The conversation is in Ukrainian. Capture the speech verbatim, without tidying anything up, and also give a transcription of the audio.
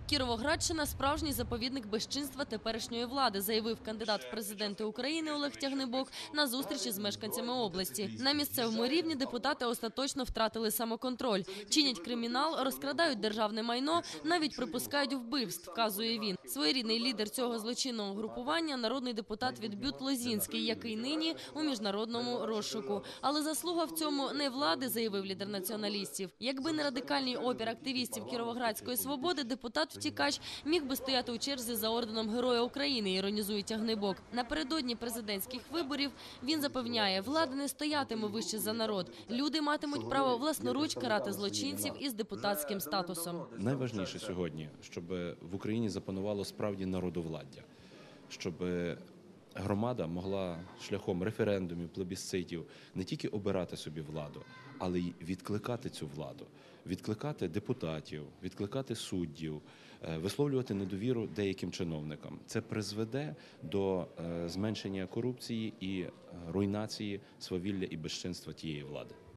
Кіровоградщина – справжній заповідник безчинства теперішньої влади, заявив кандидат в президенти України Олег Тягнибок на зустрічі з мешканцями області. На місцевому рівні депутати остаточно втратили самоконтроль, чинять кримінал, розкрадають державне майно, навіть припускають вбивств, вказує він. Своєрідний лідер цього злочинного групування – народний депутат від БЮТ Лозінський, який нині у міжнародному розшуку. Але заслуга в цьому не влади, заявив лідер націоналістів. Якби не радикальний опір активістів Кіровоградської свободи, депутат втікач міг би стояти у черзі за орденом Героя України, іронізує Тягнибок. Напередодні президентських виборів він запевняє, влада не стоятиме вище за народ. Люди матимуть право власноруч карати злочинців із депутатським статусом. Найважніше сьогодні, щоб в Україні запанувало справді народовладдя, щоб громада могла шляхом референдумів, плебісцитів не тільки обирати собі владу, але й відкликати цю владу, відкликати депутатів, відкликати суддів, висловлювати недовіру деяким чиновникам. Це призведе до зменшення корупції і руйнації свавілля і безчинства тієї влади.